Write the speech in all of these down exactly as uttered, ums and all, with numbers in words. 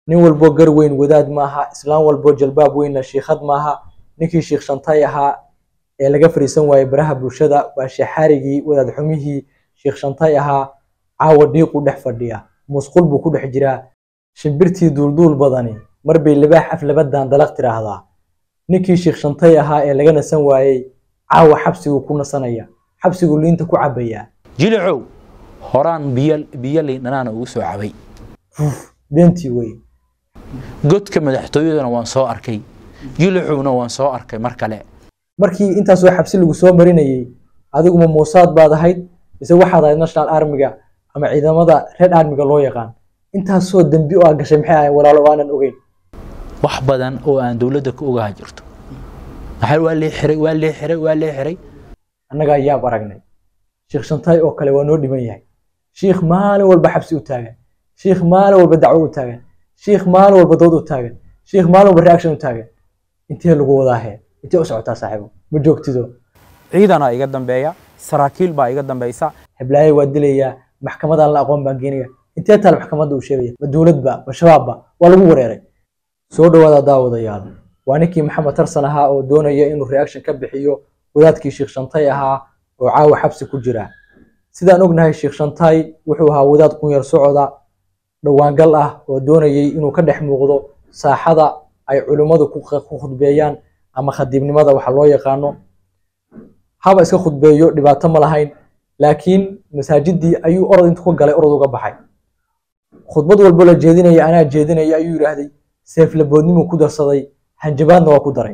nin walbo garweyn wadaad maaha islaan walbo jalbaab weynna shiikhad maaha ninkii shiikh shantay ahaa ee laga fariisan waayey baraha bulshada waa sheexaarigii wadaad xumihii shiikh shantay ahaa caawa dhiiqu dhex fadhiya musqul buu ku dhex jiraa shimbirtii duulduul badani mar bay libaax af labadan dalaq tiraahdaa ninkii shiikh shantay ahaa ee laga nasan waayey caawa xabsigu ku nasanaya xabsigu liinta ku cabaya jilicow horaan biyo biyo liinana ugu soo cabay beentii way godka madaxtooyadana waan soo arkay jilicowna waan soo arkay mar kale markii intaas oo xabsi lagu soo marinayay adigu ma Mossad baad ahayd mise waxaad ahayd National Army-ga ama ciidamada Red Army-ga loo yaqaan intaas oo dambi oo gashay maxay ahayn walaalo aanan ogeyn wax badan oo aan dawladda ku ogaa jirto waxa waa la xiray waa la xiray waa la xiray annaga ayaa aragnay shiikh shantay oo kale waa noo dhiman yahay shiikh maalin walba xabsi u taagan shiikh maalin walba dacwo u taagan shiikh maalin walba dood u taagan shiikh maalin walba reaction u taagan intee lagu wadaa intee u socotaa saaxiibo ma joogtido ciidana iga dambeeya saraakiil baa iga dambaysa heblaay waa dilaya maxkamadan la aqoon baan geenaya intee taal maxkamadda uu sheegay ma dawladba ma shabaabba waa lagu wareeray soo dhawaada daawadayaal waa ninkii Maxamed Tarsan ahaa oo doonaya inuu reaction ka bixiyo wadaadkii shiikh shantay ahaa oo caawa xabsi ku jira sidaan ognahay shiikh shantay wuxuu ahaa wadaad qunyar socda dhawaangal ah oo doonayay inuu ka dhex muuqdo saaxada ay culimadu ku khudbeeyaan ama khadiibnimada waxa loo yaqaano haba iska khudbeeyo dhibaato ma lahayn laakiin masaajidii ayuu orod intuu ka galay orod uga baxay khudbad walba la jeedinaya anaa jeedinaya ayuu yiraahday seef laboodnimo ku darsaday hanjabaadna waa ku daray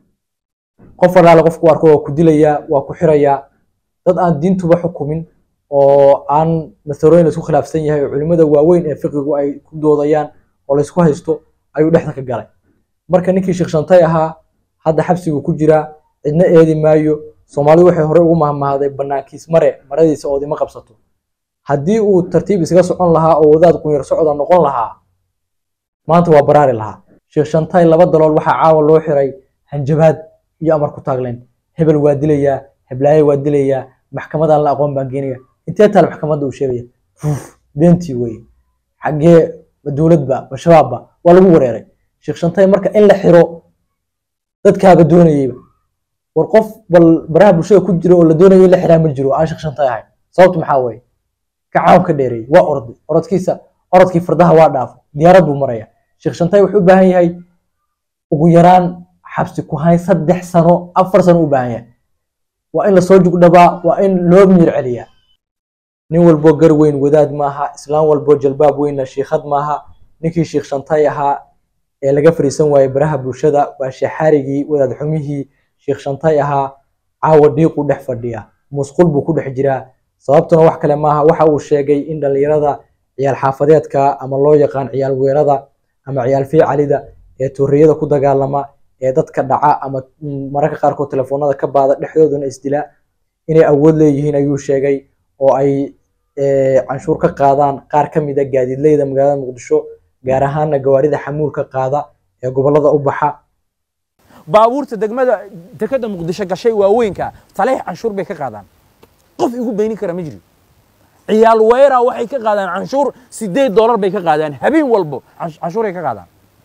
qof walaal qofku arko waa ku dilaya waa ku xiraya dad aan diintuba xukumin oo aan mas'uuliyiin isku khilaafsan yahay culimada waaweyn ee fiqigu ay ku doodayaan oo la isku haysto ayuu dhexda ka galay marka ninkii shiikh shantay ahaa hadda xabsigu ku jira cidna eedi maayo Soomaalidu waxay hore ugu mahmahday banaankiis mare maradiisa oo dima qabsato haddii uu tartiib isaga socon lahaa oo wadaad qunyar socda noqon lahaa maanta waa baraari lahaa shiikh shantay laba dalool waxa caawa loo xiray hanjabaad iyo amar ku taagleen hebel waa dilaya heblaay waa dilaya maxkamadan la aqoon baan geenaya intee taal maxkamadda uu sheegay beentii way xagee dawladba ma shabaabba waa lagu wareeray shiikh shantay marka in la xiro dadkaaga doonayay war qof bal baraha bulshada ku jira oo la doonayay in la xiraa ma jiro aan shiikh shantay ahay sababtu maxaa way ka caawin ka dheeray waa orday orodkiisa orodkii fardaha waa dhaaf diyaarad buu maraya shiikh shantay wuxuu u baahan yahay ugu yaraan xabsi ku hayn saddex sano afar sano u baahan yahay waa in la soo jugdhabaa waa in loo miir celiyaa nin walbo garweyn wadaad maaha islaan walbo jalbaab weynna shiikhad maaha ninkii shiikh shantay ahaa ee laga fariisan waayey baraha bulshada waa sheexaarigii wadaad xumihii shiikh shantay ahaa caawa dhiiqu dhex fadhiya musqul buu ku dhex jiraa sababtuna wax kale maaha waxa uu sheegay in dhalinyarada ciyaal xaafadeedka ama loo yaqaan ciyaal weerada ama ciyaal fiicalida ee tuuriyada ku dagaalama ee dadka dhaca ama mararka qaarkood telefoonada ka baada dhexdooduna isdila inay awood leeyihiin ayuu sheegay oo ay canshuur ka qaadaan qaar ka mid ah gaadiidleyda magaalada Muqdisho gaar ahaan gawaarida xamuulka qaada ee gobolada u baxa baabuurta degmada dekada Muqdisho gashay waaweynka taleex canshuur bay ka qaadaan qof igu beyni kara ma jiro ciyaal weera waxay ka qaadaan canshuur sideed dollar bay ka qaadaan habeen walbo canshuur ay ka qaadaan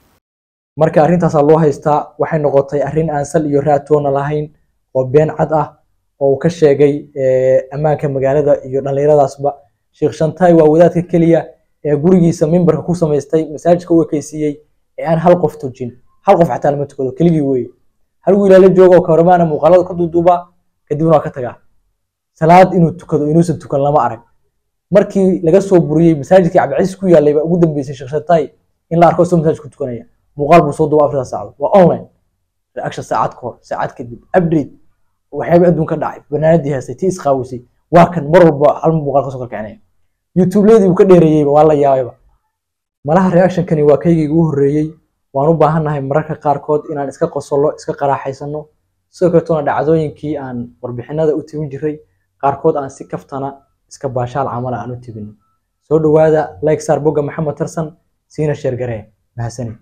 marka arrintaas loo haystaa waxay noqotay arrin aan sal iyo raatoona lahayn oo been cad ah oo uu ka sheegay ammaanka magaalada iyo dhalinyaradaasba shiikh shantay waa wadaadka kaliya ee gurigiisa mimbarka ku sameystay masaajidka uu kaysiyay ee aan hal qof tujin hal qof xataa lama tukado kaligii weey hal wiil la joogo kaarmaana muuqaalada ka duuduuba kadibna ka tagaa salaad inuu tukado inuusan tukan lama arag markii laga soo buriyay masaajidka Cabdicasiis ku yaalay ugu dambeysay shiikh shantay in la arko soo masaajidka tukanaya muuqaal buu soo duubay afar saacadood waa online reaction saacad ka hor saacad kadib update waxyaabo adduunka dhacay barnaamijyadii haystay tii isqaawisay waa kan mar walba hal muuqaal ka soo kalkacanay YouTube leedii uu ka dheereeyay waa la yaabayba malaha reaction kani waa kaygii ugu horeeyay waan u baahanahay mararka qaarkood inaan iska qosolo iska qaraaxaysano sidoo kale toona dhacdooyinkii aan warbixinada u tibin jiray qaarkood aan si kaftana iska baashaal camal aan u tibin soo dhawaada like saar boga Maxamed Tarsan siina share garee mahasani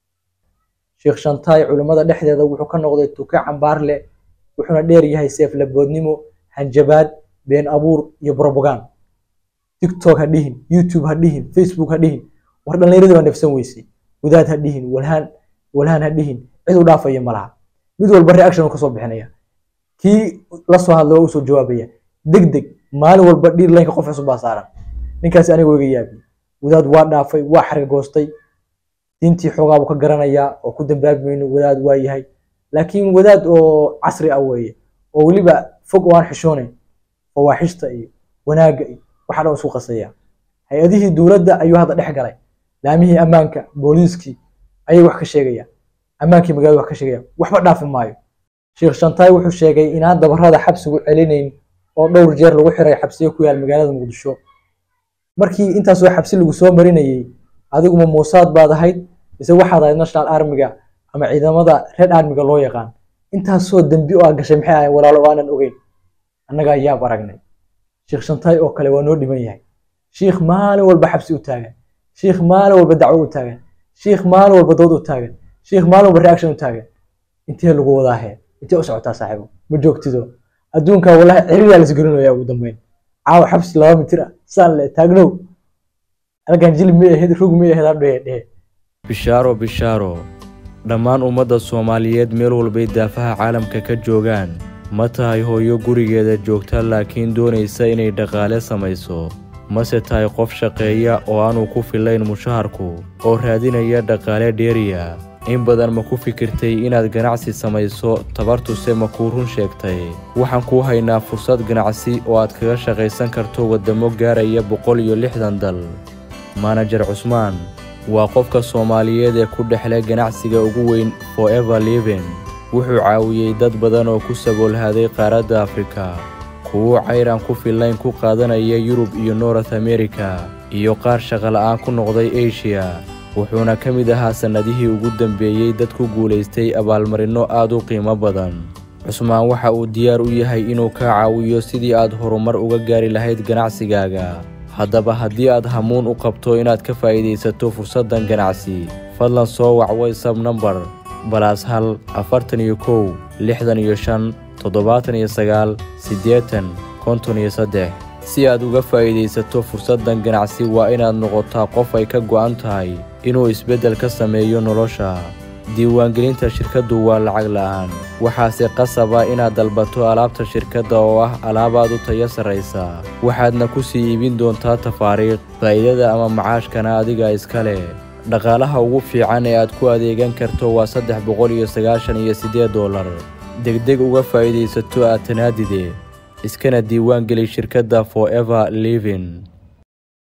shiikh shantay culimada dhexdeeda wuxuu ka noqday tuka cambaar leh wuxuuna dheer yahay seef laboodnimo hanjabaad been abuur iyo propaganda TikTok ha dhihin YouTube ha dhihin Facebook ha dhihin war dhalinyarada waa nafsan weysay wadaad ha dhihin walhaan walhaan ha dhihin cid u dhaafaya malaha mid walba reaction uu ka soo bixinaya kii la soo hadlo uu soo jawaabaya degdeg maalin walba dhir leenka qof cusub baa saaran ninkaasi aniga wayga yaabi wadaad waa dhaafay waa xarga goostay diintii xoogaa uu ka garanaya oo ku dambaabmayno wadaad waa yahay laakiin wadaad oo casri ah weeye oo waliba fog oo aan xishoonayn fawaaxishta iyo wanaaga iyo waxa dhan isku qasaya hay'adihii dawladda ayuu hadda dhex galay laamihii ammaanka booliiskii ayay wax ka sheegayaan ammaankii magaalada wax ka sheegayaan waxba dhaafi maayo sheekh Shantaay wuxuu sheegay in aan dabarada xabsigu celinayn oo dhowr jeer lagu xiray xabsiyo ku yaal magaalada Muqdisho markii intaas oo xabsi lagu soo marinayay adigu ma Moosaad baad ahayd mise waxaad ahayd National Army-ga ama ciidamada Red Army-ga loo yaqaan intaas oo dambi oo gashay maxay ahayn walaalo aanan ogeyn annaga ayaa baragnay sheekh Shantaay oo kale waa noo dhiman yahay sheekh maalin walba xabsi u taagan sheekh maalin walba dacwo u taagan sheekh maalin walba dood u taagan sheekh maalin walba reaction u taagan intee lagu wadaa intee u socotaa saaxiibo ma joogtido adduunka wallahi ciriya la isgarinayaa ugu dambeyn caaw xabsi laba mitir saan le taagnow halkan jilib ma ahayd rug ma ahayd hadhehe bishaaro bishaaro dhammaan ummadda Soomaaliyeed meel walba daafaha caalamka ka joogaan ma tahay hooyo gurigeeda joogta laakiin doonaysa inay dhaqaale samayso mase tahay qof shaqeeya oo aanu ku filayn mushaharku oo raadinaya dhaqaale dheeriya in badan ma ku fikirtay inaad ganacsi samayso tabartuse ma ku run sheegtay waxaan ku haynaa fursad ganacsi oo aad kaga shaqaysan karto wadamo gaaraya boqol iyo lixdan dal manager Cusmaan waa qofka Soomaaliyeed ee ku dhexlay ganacsiga ugu weyn Forever Living wuxuu caawiyay dad badan oo ku saboolhaday qaaradda Afrika kuwa cayran ku filayn ku qaadanaya Yurub iyo North America iyo qaar shaqo la'aan ku noqday Asia wuxuuna ka mid ahaa sanadihii ugu dambeeyay dad ku guuleystay abaalmarino aad u qiimo badan Cusmaan waxa uu diyaar u yahay inuu ka caawiyo sidii aad horumar uga gaari lahayd ganacsigaaga haddaba haddii aad hamuun u qabto inaad ka faa'iidaysato fursaddan ganacsi fadlan soo wac WhatsApp number balaas hal afartan iyo kow lixdan iyo shan toddobaatan iyo sagaal siddeetan konton iyo saddex si aad uga faa'iidaysato fursaddan ganacsi waa inaad noqotaa qof ay ka go'an tahay inuu isbeddel ka sameeyo nolosha diiwaangelinta shirkaddu waa lacag la'aan waxaase qasaba inaad dalbato alaabta shirkadda oo ah alaabaad u tayo sarraysa waxaadna ku sii iibin doontaa tafaariiq faa'iidada ama macaashkana adiga iska leh dhaqaalaha ugu fiican ee aad ku adeegan karto waa saddex boqol iyo sagaashan iyo siddeed doolar degdeg uga faa'iidaysato aad tanaadide iskana diiwaan geli shirkadda Forever Living.